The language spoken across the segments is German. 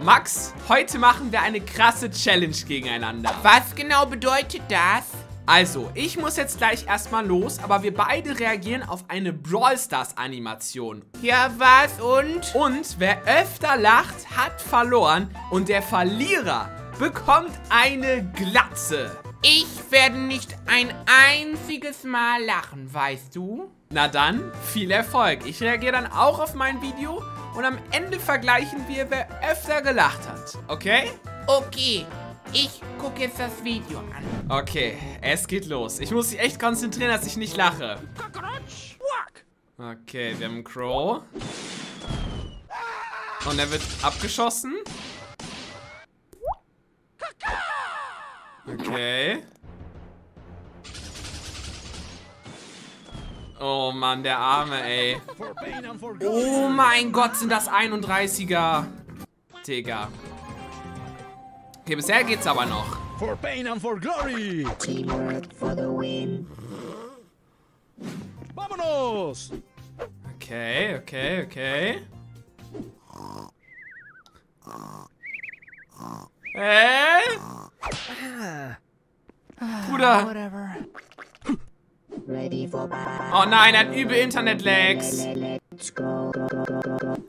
Max, heute machen wir eine krasse Challenge gegeneinander. Was genau bedeutet das? Also, ich muss jetzt gleich erstmal los, aber wir beide reagieren auf eine Brawl Stars Animation. Ja, was und? Und wer öfter lacht, hat verloren und der Verlierer bekommt eine Glatze. Ich werde nicht ein einziges Mal lachen, weißt du? Na dann, viel Erfolg. Ich reagiere dann auch auf mein Video und am Ende vergleichen wir, wer öfter gelacht hat. Okay? Okay, ich gucke jetzt das Video an. Okay, es geht los. Ich muss mich echt konzentrieren, dass ich nicht lache. Okay, wir haben einen Crow. Und er wird abgeschossen. Okay. Oh Mann, der Arme, ey. Oh mein Gott, sind das 31er. Digga. Okay, bisher geht's aber noch. For pain and for glory. Teamwork for the win. Vámonos. Okay, okay, okay. Bruder. Whatever. Ready for battle. Oh nein, er hat übel Internet-Lags. Let's go, go, go, go, go, go.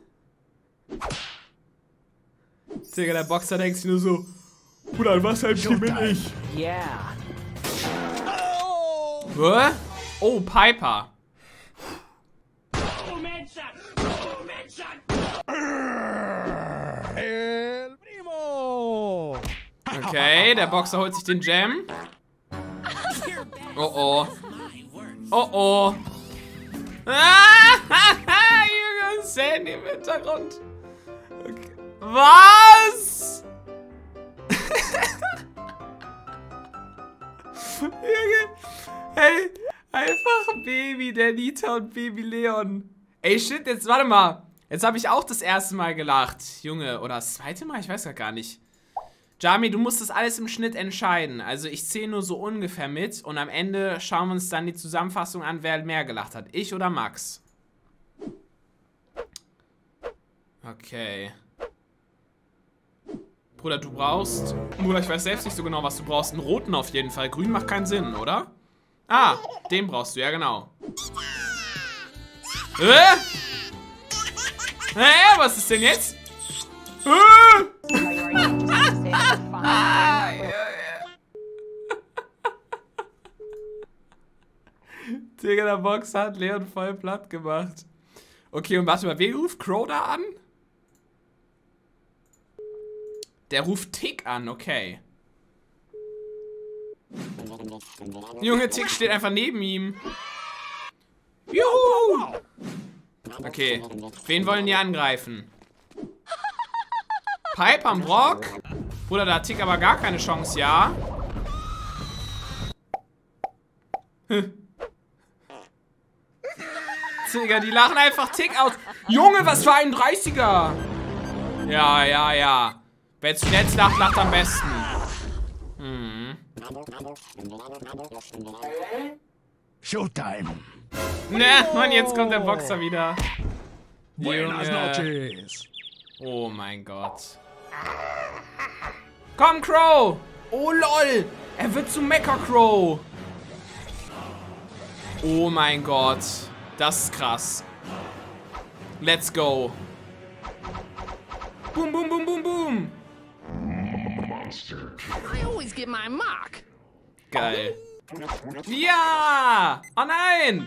Digga, der Boxer denkt sich nur so, Bruder, an was ein Team bin ich? Yeah. Hä? Oh, Piper. El primo. Okay, der Boxer holt sich den Gem. Oh oh. Oh oh. Ah, Junge, Sandy im Hintergrund. Okay. Was? Junge. Hey, einfach Baby Danita und Baby Leon. Ey, shit, jetzt warte mal. Jetzt habe ich auch das erste Mal gelacht. Junge, oder das zweite Mal? Ich weiß gar nicht. Jami, du musst das alles im Schnitt entscheiden. Also ich zähle nur so ungefähr mit und am Ende schauen wir uns dann die Zusammenfassung an, wer mehr gelacht hat. Ich oder Max? Okay. Bruder, du brauchst... Bruder, ich weiß selbst nicht so genau, was du brauchst. Einen roten auf jeden Fall. Grün macht keinen Sinn, oder? Ah, den brauchst du, ja genau. Was ist denn jetzt? Digga, der Boxer hat Leon voll platt gemacht. Okay, und warte mal, wer ruft Crow da an? Der ruft Tick an, okay. Junge, Tick steht einfach neben ihm. Juhu! Okay, wen wollen die angreifen? Piper am Brock? Bruder, da hat Tick aber gar keine Chance, ja? Digga, die lachen einfach Tick aus. Junge, was für ein 30er! Ja, ja, ja. Wer zuletzt lacht, lacht am besten. Hm. Showtime. Ne, Mann, jetzt kommt der Boxer wieder. Buenas Junge. noches. Oh mein Gott. Komm, Crow! Oh, lol! Er wird zu Mecha Crow. Oh mein Gott. Das ist krass. Let's go. Boom, boom, boom, boom, boom. I always get my mark. Geil. Ja! Oh nein!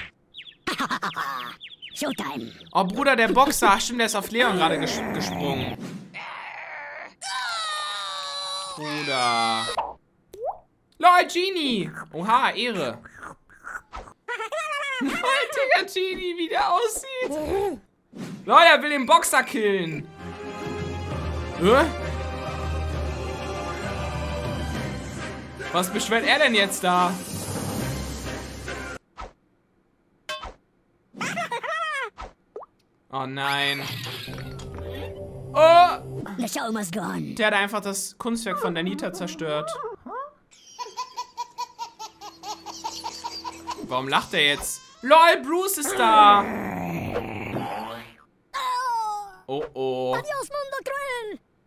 Showtime. Oh Bruder, der Boxer. Stimmt, der ist auf Leon gerade gesprungen. Bruder. Lol, Genie. Oha, Ehre. Lol, Digga, Genie, wie der aussieht. Lol, er will den Boxer killen. Was beschwert er denn jetzt da? Oh nein. Oh! The show must go on. Der hat einfach das Kunstwerk von Danita zerstört. Warum lacht er jetzt? LOL, Bruce ist da! Oh oh. Adios, Mundo Cruel.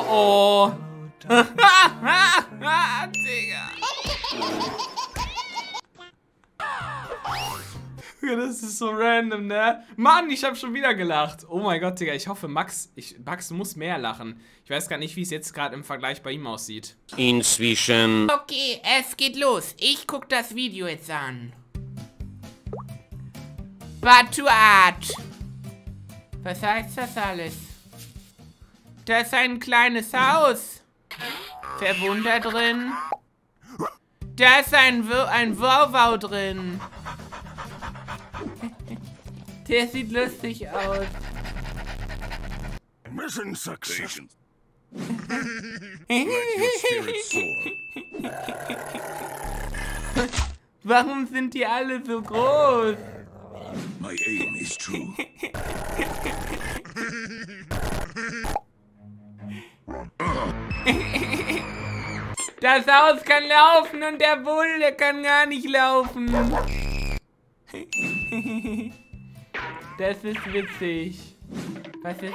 Oh. Digga. Das ist so random, ne? Mann, ich habe schon wieder gelacht. Oh mein Gott, Digga, ich hoffe, Max muss mehr lachen. Ich weiß gar nicht, wie es jetzt gerade im Vergleich bei ihm aussieht. Inzwischen. Okay, es geht los. Ich guck das Video jetzt an. Batuat. Was heißt das alles? Da ist ein kleines Haus. Wer wohnt da drin? Da ist ein Wauwau drin. Der sieht lustig aus. Mission success. Warum sind die alle so groß? My aim is true. Das Haus kann laufen und der Bull, der kann gar nicht laufen. Das ist witzig. Was ist?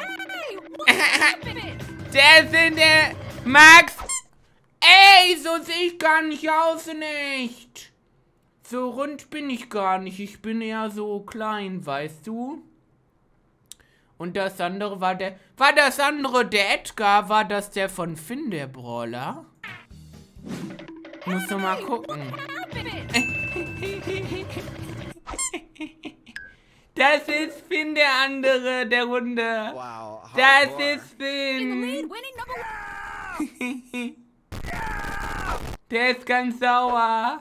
Der sind der Max. Ey, so sehe ich gar nicht aus in echt. So rund bin ich gar nicht. Ich bin eher so klein, weißt du? Und das andere war der... War das andere der Edgar? War das der von Finn, der Brawler? Musst du mal gucken. Das ist Finn, der andere, der Runde. Wow. Das ist Finn. Der ist ganz sauer.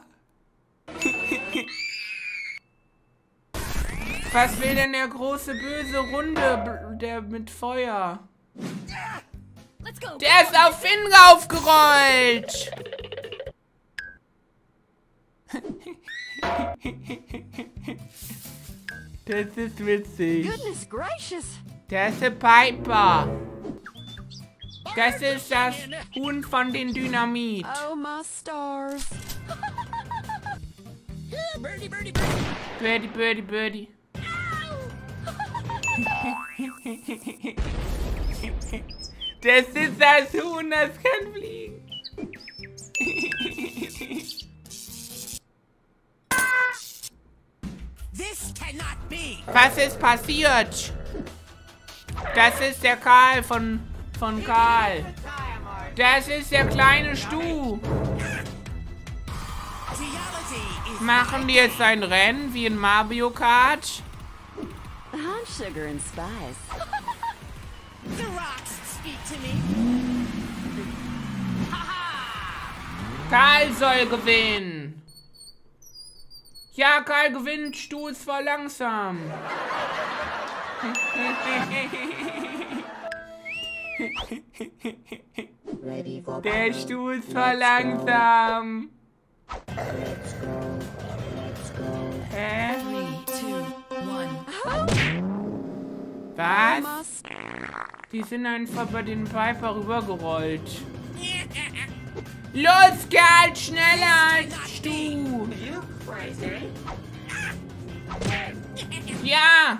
Was will denn der große böse Runde, der mit Feuer? Der ist auf Finn raufgerollt. Das ist witzig. Goodness gracious. Das ist der Piper. Das ist das Huhn von den Dynamit. Oh my stars. Birdie, Birdie, Birdie. Das ist das Huhn, das kann fliegen. This cannot be. Was ist passiert? Das ist der Karl von Karl. Das ist der kleine Stu. Machen die jetzt ein Rennen wie in Mario Kart? I'm sugar and spice. The rocks speak to me. Karl soll gewinnen. Ja, Karl gewinnt, Stu ist voll langsam. Ready for Der Stu ist voll langsam. Hä? 3, 2, 1. Was? Die sind einfach bei den Piper rübergerollt. Los, Karl, schneller als Stu. Ja.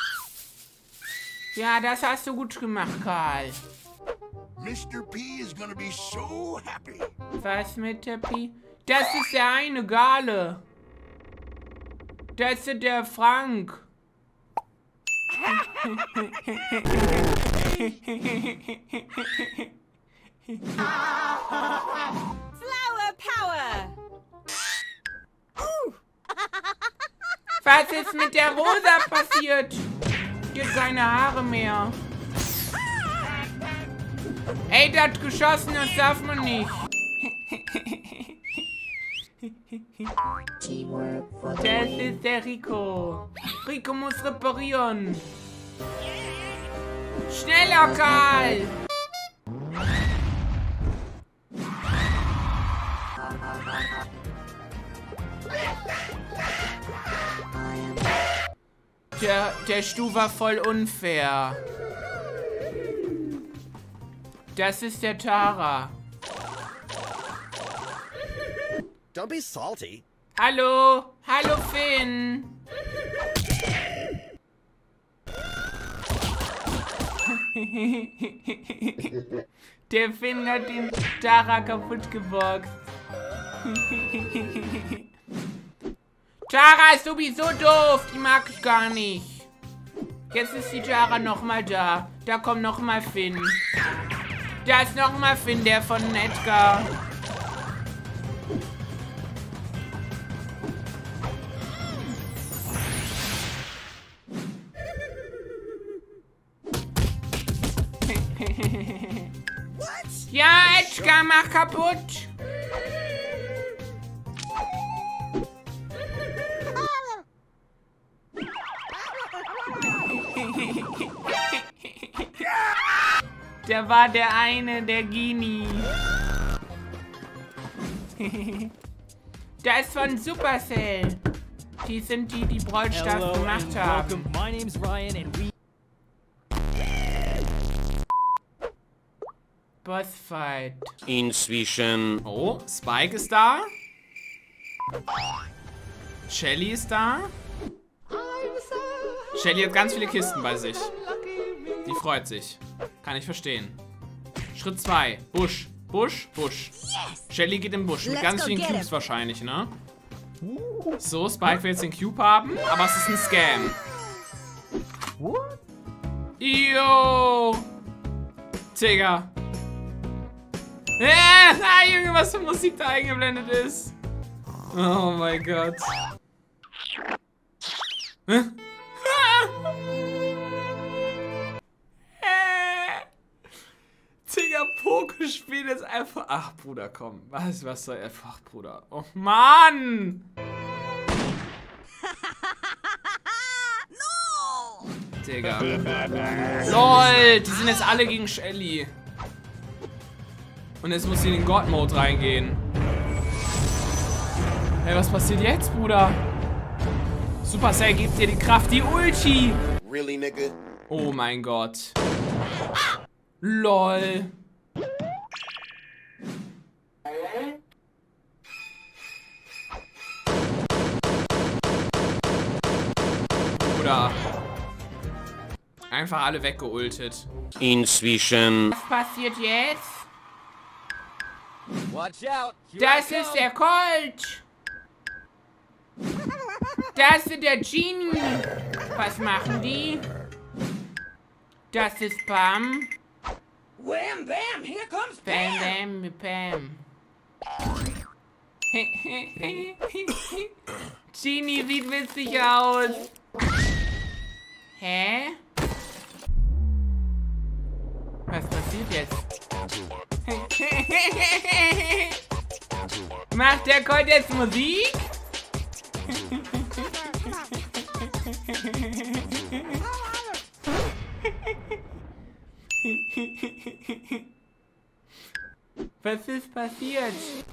Ja, das hast du gut gemacht, Karl. Mr. P is gonna be so happy. Was mit der Pi? Das ist der eine Gale. Das ist der Frank. Flower power. Was ist mit der Rosa passiert? Die hat keine Haare mehr. Ey, der hat geschossen, das darf man nicht. teamwork for the Das win. ist der Rico. Rico muss reparieren. Schneller, Karl! Der Stu war voll unfair. Das ist der Tara. Don't be salty. Hallo? Hallo, Finn. Der Finn hat den Tara kaputt geboxt. Tara ist sowieso doof. Die mag ich gar nicht. Jetzt ist die Tara nochmal da. Da kommt nochmal Finn. Da ist nochmal Finn, der von Edgar. Ja, Edgar, mach kaputt. Der war der eine, der Genie. Der ist von Supercell. Die sind die Brawl Stars gemacht haben. My name's Ryan and we Bossfight. Inzwischen. Oh, Spike ist da. Shelly ist da. Shelly hat ganz viele Kisten bei sich. Die freut sich. Kann ich verstehen. Schritt 2. Busch. Busch, Busch. Shelly geht im Busch. Mit ganz vielen Cubes wahrscheinlich, ne? So, Spike will jetzt den Cube haben. Aber es ist ein Scam. Yo. Digga. Junge, was für Musik da eingeblendet ist. Oh mein Gott. Digga, Pokespiel ist einfach... Ach, Bruder, komm. Was soll einfach, Bruder? Oh, Mann! No! Digga. LOL, die sind jetzt alle gegen Shelly. Und jetzt muss sie in den God-Mode reingehen. Hey, was passiert jetzt, Bruder? Supercell gibt dir die Kraft, die Ulti. Really, nigga? Oh mein Gott. LOL. Bruder. Einfach alle weggeultet. Inzwischen. Was passiert jetzt? watch out. Here Das I ist come. der Colt. Das ist der Genie. Was machen die? Das ist Pam. Wham bam, here comes Bam, bam, bam. Genie sieht witzig aus. Hä? Was passiert jetzt? Macht der Colt jetzt Musik? Was ist passiert?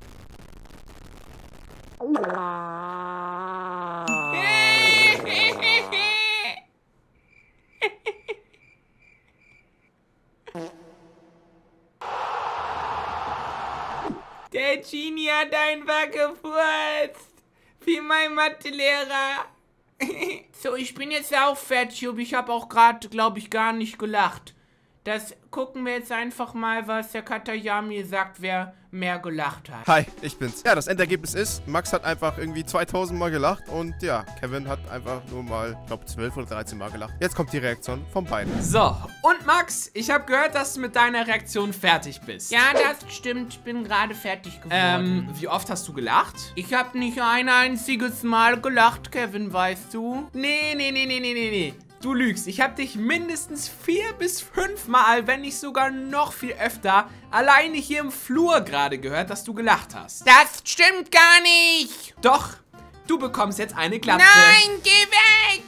Der Genie hat einfach gefurzt. Wie mein Mathelehrer. So, ich bin jetzt auch fertig, aber ich habe auch gerade, glaube ich, gar nicht gelacht. Das gucken wir jetzt einfach mal, was der Katayami sagt, wer mehr gelacht hat. Hi, ich bin's. Ja, das Endergebnis ist, Max hat einfach irgendwie 2000 Mal gelacht und ja, Kevin hat einfach nur mal, ich glaube 12 oder 13 Mal gelacht. Jetzt kommt die Reaktion von beiden. So, und Max, ich habe gehört, dass du mit deiner Reaktion fertig bist. Ja, das stimmt. Ich bin gerade fertig geworden. Wie oft hast du gelacht? Ich habe nicht ein einziges Mal gelacht, Kevin, weißt du? Nee. Du lügst. Ich habe dich mindestens 4 bis 5 Mal, wenn nicht sogar noch viel öfter, alleine hier im Flur gerade gehört, dass du gelacht hast. Das stimmt gar nicht. Doch, du bekommst jetzt eine Glatze. Nein, geh weg.